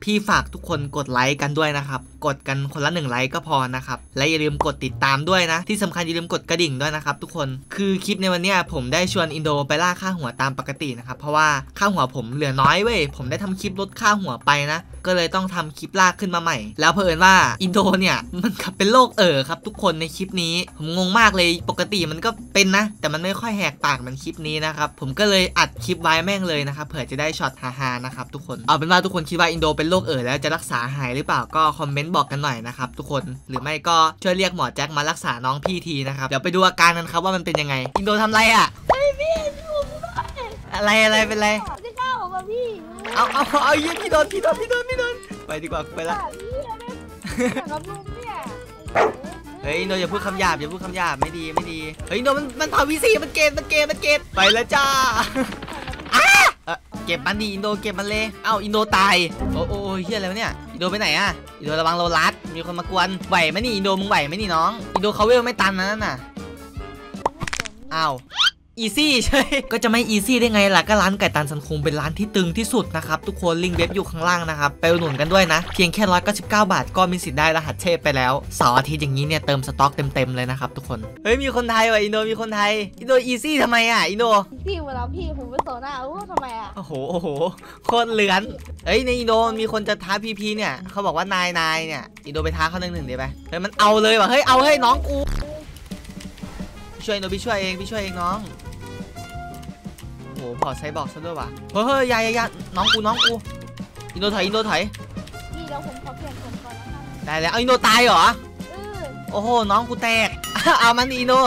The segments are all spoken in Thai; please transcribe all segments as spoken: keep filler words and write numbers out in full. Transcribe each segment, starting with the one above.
พี่ฝากทุกคนกดไลค์กันด้วยนะครับกดกันคนละหนึ่งไลค์ก็พอนะครับและอย่าลืมกดติดตามด้วยนะที่สำคัญอย่าลืมกดกระดิ่งด้วยนะครับทุกคนคือคลิปในวันนี้ผมได้ชวนอินโดไปล่าค่าหัวตามปกตินะครับเพราะว่าค่าหัวผมเหลือน้อยเว้ยผมได้ทำคลิปลดค่าหัวไปนะก็เลยต้องทำคลิปลากขึ้นมาใหม่แล้วเผอิญว่าอินโดเนี่ยมันกลับเป็นโรคเอ่อครับทุกคนในคลิปนี้ผมงงมากเลยปกติมันก็เป็นนะแต่มันไม่ค่อยแหกปากเหมือนคลิปนี้นะครับผมก็เลยอัดคลิปไว้แม่งเลยนะครับเผื่อจะได้ช็อตฮาๆนะครับทุกคนเอาเป็นว่าทุกคนคิดว่าอินโดเป็นโรคเอ่อแล้วจะรักษาหายหรือเปล่าก็คอมเมนต์บอกกันหน่อยนะครับทุกคนหรือไม่ก็ช่วยเรียกหมอแจ็คมารักษาน้องพี่ทีนะครับเดี๋ยวไปดูอาการกันครับว่ามันเป็นยังไงอินโดทำไรอ่ะอะไรอะไรเป็นไรจะก้าวออกมาพี่เอาเอาเอายืนพี่โดนพี่โดนพี่โดนพี่โดนไปดีกว่าไปละกับลุงเนี่ยเฮ้ยอินโดอย่าพูดคำหยาบอย่าพูดคำหยาบไม่ดีไม่ดีเฮ้ยอินโดมันมันพาวิซีมันเกตมันเกตมันเกตไปแล้วจ้าเก็บมันดีอินโดเก็บมันเลยเอ้าอินโดตายโอ้โอ้เฮียอะไรวะเนี่ยอินโดไปไหนอะอินโดระวังโลลัสมีคนมากวนไหวไหมนี่อินโดมึงไหวไหมนี่น้องอินโดเขาเวลไม่ตันนะนั่นน่ะอ้าวอีซี่ใช่ก็จะไม่อีซี่ได้ไงล่ะก็ร้านไก่ตันสันคงเป็นร้านที่ตึงที่สุดนะครับทุกคนลิงก์เว็บอยู่ข้างล่างนะครับไปอุดหนุนกันด้วยนะเพียงแค่ร้อยเก้าสิบเก้าบาทก็มีสิทธิ์ได้รหัสเทพไปแล้วเสาร์อาทิตย์อย่างนี้เนี่ยเติมสต็อกเต็มๆเลยนะครับทุกคนเฮ้ยมีคนไทยว่ะอินโดมีคนไทยอินโดอีซี่ทำไมอ่ะอินโดพี่เวลาพี่ผมไปโซน่าอู้ทำไมอ่ะโอ้โหโอ้โหโคตรเลือนเฮ้ยในอินโดมีคนจะท้าพีพีเนี่ยเขาบอกว่านายนายเนี่ยอินโดไปท้าเขาหนึ่งหนึ่งเดี๋ยวไปเฮ้ยมันเอาเลยว่ะเฮ้ยเอาเฮ้ยน้องกูช่วยอินโดพี่ช่วยเองพี่ช่วยเองน้องโอ้โหพอใช้บอกซะด้วยว่ะเฮ้ยยายายาน้องกูน้องกูอินโดถอยอินโดถอยนี่เราผมขอเปลี่ยนคนก่อนแล้วได้แล้วเอาอินโดตายเหรอโอ้โหน้องกูแตกเอามันอินโด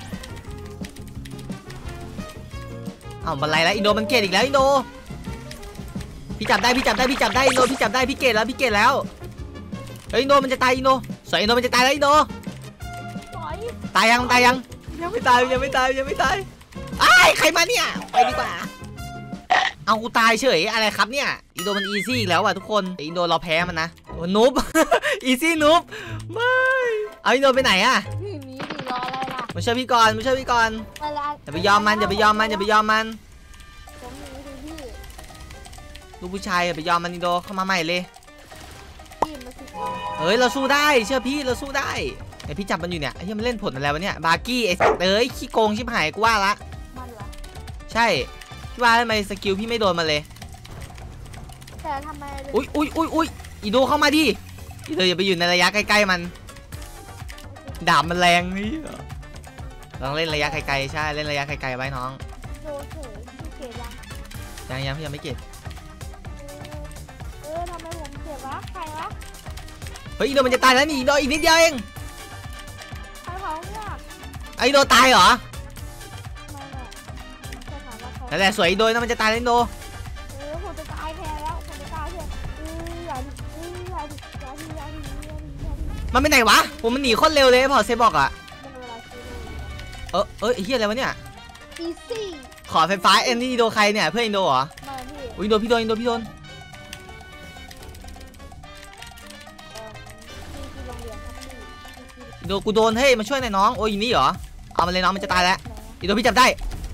เอาบันไลแล้วอินโดมันเกตอีกแล้วอินโดพี่จับได้พี่จับได้พี่จับได้อินโดพี่จับได้พี่เกตแล้วพี่เกตแล้วเฮ้ยอินโดมันจะตายอินโดสวยอินโดมันจะตายแล้วอินโดตายยังตายยังยังไม่ตายยังไม่ตายยังไม่ตายไอ้ใครมาเนี่ยไปดีกว่าเอากูตายเฉยอะไรครับเนี่ยอินโดมันอีซี่อีกแล้วอ่ะทุกคนอินโดเราแพ้มันนะโอ้นุ๊บอีซี่นุ๊บไม่เอาอินโดไปไหนอ่ะพี่มีดีรออะไรล่ะมาช่วยพี่ก่อนมาช่วยพี่ก่อนอย่าไปยอมมันอย่าไปยอมมันอย่าไปยอมมันลูกผู้ชายอย่าไปยอมมันอินโดเข้ามาใหม่เลยเฮ้ยเราสู้ได้เชื่อพี่เราสู้ได้แต่พี่จับมันอยู่เนี่ยไอ้ที่มันเล่นผลอะไรวะเนี่ยบาร์กี้ไอ้เอ้ยขี้โกงชิบหายกูว่าละใช่พี่ว่าทำไมสกิลพี่ไม่โดนมาเลยแต่ทำไมอุ้ยอุ้ยอุ้ยอุ้ยอีโดเข้ามาดิอีโดอย่าไปอยู่ในระยะใกล้ๆมันดาบมันแรงนี่ต้องเล่นระยะไกลๆใช่เล่นระยะไกลๆไว้น้องยังยังพี่ยังไม่เก็บเออทำไมผมเก็บวะใครวะเฮ้ยอีโดมันจะตายแล้วนี่อีโดอีกนิดเดียวเองใครเผาเนี่ยไอโดตายเหรอนั่นแหละสวยอีโดนะมันจะตายแล้วอีโดเออผมจะตายแทนแล้วผมจะตายแทนเอออย่าดิเอออย่าดิอย่าดิอย่าดิมันไปไหนวะผมมันหนีโคตรเร็วเลยพอเซบอกอะเออเออไอ้เหี้ยอะไรวะเนี่ยอีซี่ขอไฟฟ้าเอ็นนี่อีโดใครเนี่ยเพื่อนอีโดเหรออุ้ยอีโดพี่โดนอีโดพี่โดนอีโดกูโดนเฮ้ยมาช่วยหน่อยน้องโอ้ยอีนี่เหรอเอามาเลยน้องมันจะตายแล้วอีโดพี่จับได้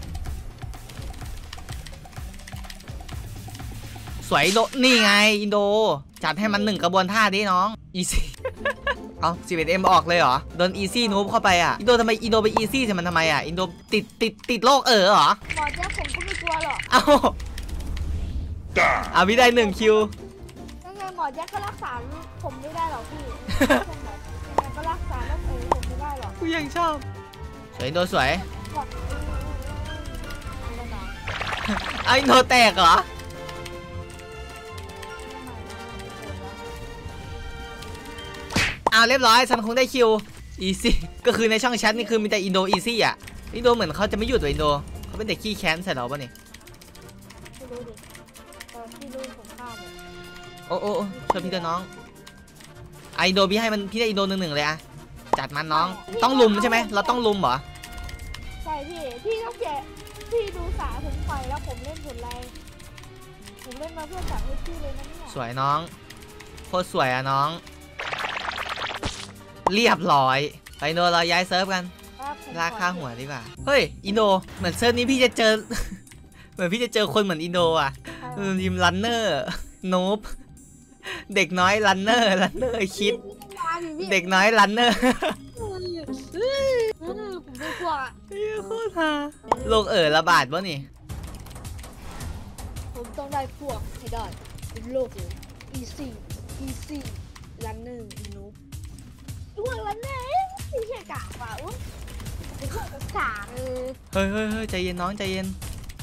สวยอินโดนี่ไงอินโดจัดให้มันหนึ่งกระบวนท่าดิน้องอีซี่เอาสิบเอ็ดเอ็มออกเลยเหรอโดนอีซี่นูบเข้าไปอ่ะอินโดทำไมอินโดไปอีซี่ใส่มันทำไมอ่ะอินโดติดติดติดโรคเออเหรอหมอแจ๊คผมก็ไม่กลัวหรอกเอาเอาพี่ได้หนึ่งคิวยังไงหมอแจ๊คก็รักษาผมไม่ได้หรอกพี่ยังไงก็รักษาแล้วเออผมไม่ได้หรอกกูยังชอบสวยอินโดสวยเอาอินโดแตกเหรอเอาเรียบร้อยฉันคงได้คิวอีซี่ก็คือในช่องแชทนี่คือมีแต่อินโดอีซี่อ่ะอินโดเหมือนเขาจะไม่หยุดเลยอินโดเขาเป็นเด็กขี้แค้นใส่เราป่ะนี่โอ้โอ้ช่วยพี่ด้วยน้องไอโดพี่ให้มันพี่ได้อินโดหนึ่งหนึ่งเลยอะจัดมันน้องต้องลุมใช่ไหมเราต้องลุมเหรอใช่พี่พี่ต้องเจพี่ดูสาผมไฟแล้วผมเล่นผลแรงผมเล่นมาเพื่อจับให้พี่เลยนะเนี่ยสวยน้องโคตรสวยอะน้องเรียบร้อยไปอินโดเราย้ายเซิร์ฟกันลากค่าหัวดีกว่าเฮ้ยอินโดเหมือนเซิร์ฟนี้พี่จะเจอเหมือนพี่จะเจอคนเหมือนอินโดอ่ะทีมรันเนอร์โนบเด็กน้อยรันเนอร์รันเนอร์คิดเด็กน้อยรันเนอร์ผมไม่กลัวเฮ้ยโคตรฮาโรคเอ๋อระบาดวะนี่ผมต้องได้พวกให้ได้เป็นโลกเลย easy easy runner นุ๊กพวก runner ไม่ใช่กากเปล่าเป็นพวกกากเออเฮ้ยเฮ้ยเฮ้ยใจเย็นน้องใจเย็น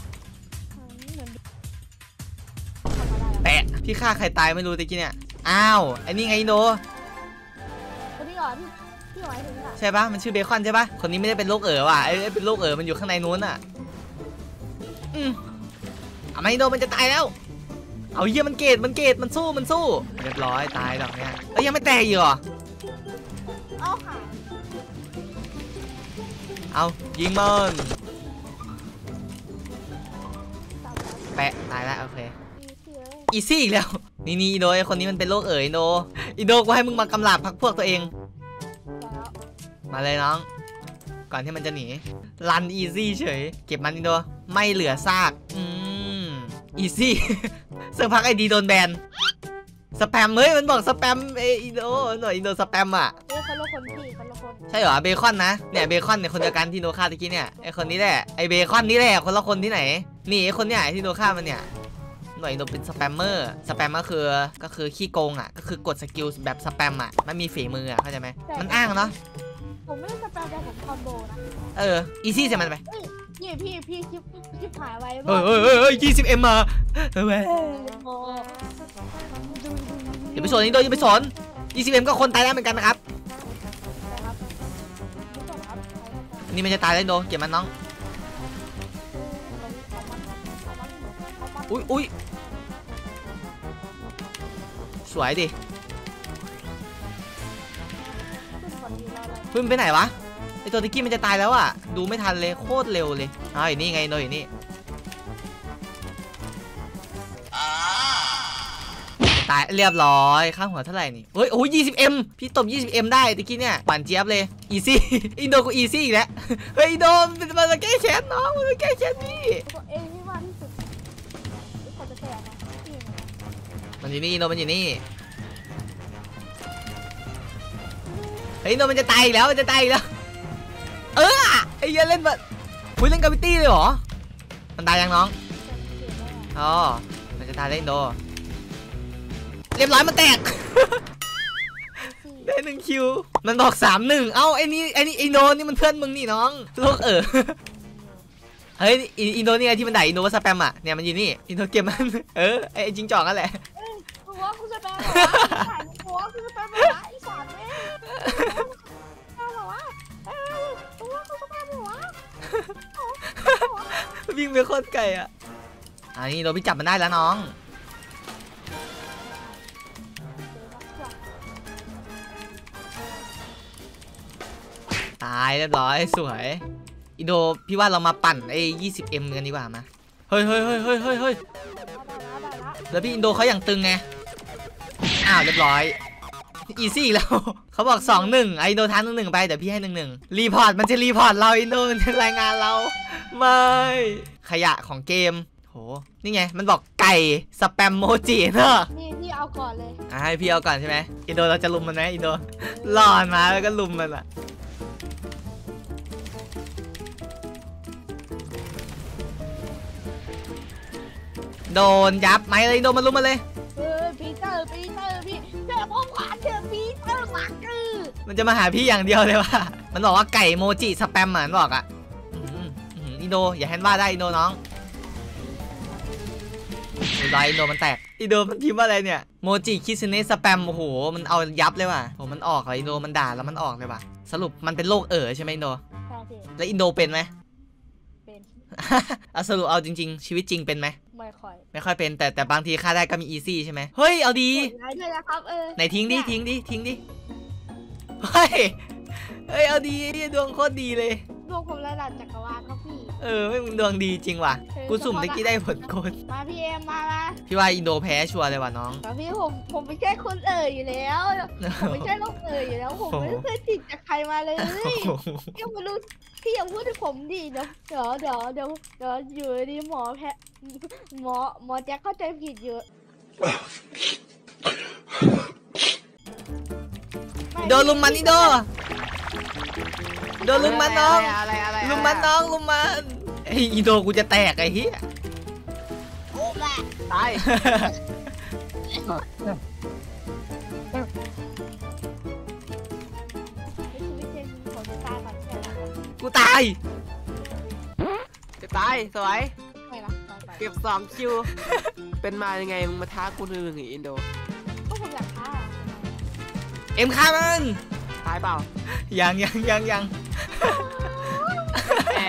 แปะพี่ฆ่าใครตายไม่รู้ตะกี้เนี่ยอ้าวไอ้นี่ไงโนคนนี้ก่อนพี่พี่หมายถึงอะใช่ปะมันชื่อเบคอนใช่ปะคนนี้ไม่ได้เป็นโรคเอ๋อว่ะไอ้ไอ้เป็นโรคเอ๋อมันอยู่ข้างในนู้นอ่ะอืมเอาไม่โนมันจะตายแล้วเอาเยี่ยมันเกตมันเกตมันสู้มันสู้เรียบร้อยตายดอกเนี้ยเอ้ยยังไม่แตกอีกเหรอเอาค่ะเอายิงมันแปะตายแล้วโอเคอีซี่อีกแล้วนี่นี่อีโดไอคนนี้มันเป็นโรคเอ๋ยโนอีโดกูให้มึงมากำลาบพักพวกตัวเองมาเลยน้องก่อนที่มันจะหนีรันอีซี่เฉยเก็บมันอีโดไม่เหลือซากอืมอีซี่เสื้อพักไอดีโดนแบนสแปมเฮ้ยมันบอกสแปมเออีโดหน่อยอีโดสแปมอ่ะเอ้ยคนละคนพี่คนละคนใช่เหรอเบคอนนะเนี่ยเบคอนเนี่ยคนเดียวกันที่โนฆ่าตะกี้เนี่ยไอคนนี้แหละไอเบคอนนี่แหละคนละคนที่ไหนนี่ไอคนเนี้ยที่โนฆ่ามันเนี่ยหน่วยโนเป็นสแปมเมอร์สแปมก็คือก็คือขี้โกงอ่ะก็คือกดสกิลแบบสแปมอ่ะมันมีฝีมืออ่ะเข้าใจไหมมันอ้างเนาะผมไม่ได้สแปมแต่ผมคอมโบนะเอออีซี่ใช่มันไปนี่พี่พี่คลิปคลิปหายไว้เฮ้ยเฮ้ยเฮ้ยเฮ้ยยี่สิบเอ็มมาเฮ้ยเว้ยอย่าไปสนนี่โดนอย่าไปสนยี่สิบเอ็มก็คนตายแล้วเหมือนกันนะครับนี่มันจะตายแล้วโดเก็บมันน้องอุ้ยอุ้ยสวยดิเพิ่งไปไหนวะไอตัวติกกี้มันจะตายแล้วอ่ะดูไม่ทันเลยโคตรเร็วเลยอ้าวอยู่นี่ไงโดอยู่นี่ตายเรียบร้อยค่าหัวเท่าไหร่นี่เฮ้ยโอ้ยยี่สิบเอ็มพี่ตบยี่สิบเอ็มได้ติกกี้เนี่ยหวานเจี๊ยบเลยอีซี่อินโดกูอีซี่อีกแล้วเฮ้ยอินโดมันมาแก้แค้นน้องมันมาแก้แค้นพี่เองที่มากที่สุดเขาจะแตกนะมันอยู่นี่อินโดมันอยู่นี่เฮ้ยอินโดมันจะตายอีกแล้วมันจะตายอีกแล้วเออไอ้เหี้ยเล่นแบบคุยเล่นกาวิตี้เลยเหรอมันตายยังน้องอ๋อมันจะตายเล่นโดเรียบร้อยมันแตก ได้หนึ่งคิวมันบอกสามหนึ่งเอ้าไอ้นี่ไอ้นี่ไอ้โนนี่มันเพื่อนมึงนี่น้องโลกเออเฮ้ยอินโดนี่ไงที่มันด่าอินโดว่าสแปมอ่ะเนี่ยมันอยู่นี่อินโดเกมมันเออไอ้จิงจอกนั่นแหละกูว่ากูสแปมเหรอกูว่ากูสแปมเหรอไอ้สารเนี่ยเหรอวะเออกูว่ากูสแปมเหรอวะวิ่งไปโคตรไกลอ่ะอันนี้เราไปจับมันได้แล้วน้องตายเรียบร้อยสวยอินโดพี่ว่าเรามาปั่นไอ้ยี่สิบเอ็มกันดีกว่ามาเฮ้ยเฮ้ยเฮ้ยเฮ้ยเฮ้ยเฮ้ยแล้วพี่อินโดเขาอย่างตึงไงอ้าวเรียบร้อยอีซี่อีกแล้วเขาบอกสองหนึ่งไออินโดทานหนึ่งหนึ่งไปเดี๋ยวพี่ให้หนึ่งหนึ่งรีพอร์ตมันจะรีพอร์ตเราอินโดมันจะรายงานเราไม่ขยะของเกมโหนี่ไงมันบอกไก่สแปมโมจิเนอะนี่พี่เอาก่อนเลยอ่ะให้พี่เอาก่อนใช่ไหมอินโดเราจะลุมมันไหมอินโดหลอนมาแล้วก็ลุมมันอะโดนยับไหมเลยโดนมันลุมมาเลยเออปีเตอร์ปีเตอร์พี่เจอพ่อขวานเจอปีเตอร์มาคือมันจะมาหาพี่อย่างเดียวเลยว่ะมันบอกว่าไก่โมจิสแปมเหมือนบอกอ่ะอินโดอย่าแฮนว่าได้อินโดน้องอินโดอินโดมันแตกอินโดมันพิมพ์ว่าอะไรเนี่ยโมจิคิสเนสแปมโอ้โหมันเอายับเลยว่ะโหมันออกเลยอินโดมันด่าแล้วมันออกเลยว่ะสรุปมันเป็นโรคเอ๋อใช่ไหมอินโดใช่พี่แล้วอินโดเป็นไหมเป็นเอาสรุปเอาจริงๆชีวิตจริงเป็นไหมไม่ค่อยไม่ค่อยเป็นแต่แต่บางทีค่าได้ก็มีอีซี่ใช่ไหมเฮ้ยเอาดีด้วยนะครับเออไหนทิ้งดิทิ้งดิทิ้งดิเฮ้ยเฮ้ยเอาดีดวงโคตรดีเลยดวงผมระดับจักรวาลครับพี่เออไม่มึงดวงดีจริงว่ะกูสุ่มตะกี้ได้ผลโกนมาพี่เอ็มมาละพี่ว่าอินโดแพ้ชัวร์เลยว่ะน้องแต่พี่ผมผมไม่ใช่คนเอ่ยอยู่แล้วผมไม่ใช่ลูกเอ่ยอยู่แล้วผมไม่เคยติดจากใครมาเลยพี่มารู้พี่อย่าพูดถึงผมดิเดี๋ยวเดี๋ยวเดี๋ยวเดี๋ยวเดี๋ยวอยู่ดีหมอแพ้หมอหมอแจ็คเข้าใจผิดเยอะโดนลุมมันอินโดโดนลุมมันน้องอะไรอะไรลุมมันน้องลุมมันไออินโดกูจะแตกไอ้เหี้ยโอ้แม่ตายไม่ใช่ไม่ใช่ผมจะตายก่อนใช่ไหมกูตายจะตายสวยไม่ละตายไปเก็บสองคิวเป็นมายังไงมึงมาท้ากูหนึ่งหนึ่งอินโดก็ผมอยากฆ่าเอ็มฆ่ามันตายเปล่ายังยังยังยังแหม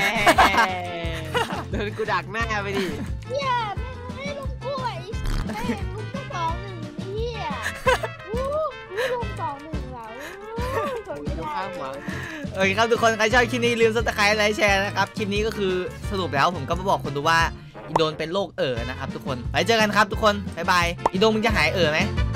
โดนกูดักหน้าไปดิเฮียไม่ไม่ลุงกล้วยแม่ลุงก็สองหนึ่งเฮียวู้วู้ลุงสองหนึ่งแล้วทนไม่ดูได้ข้างหัวโอเคครับทุกคนใครชอบคลิปนี้ลืมซับสไครต์ไลค์แชร์นะครับคลิปนี้ก็คือสรุปแล้วผมก็มาบอกคนดูว่าอินโดนเป็นโรคเอ๋อนะครับทุกคนไว้เจอกันครับทุกคนบ๊ายบายอินโดมึงจะหายเอ๋อไหม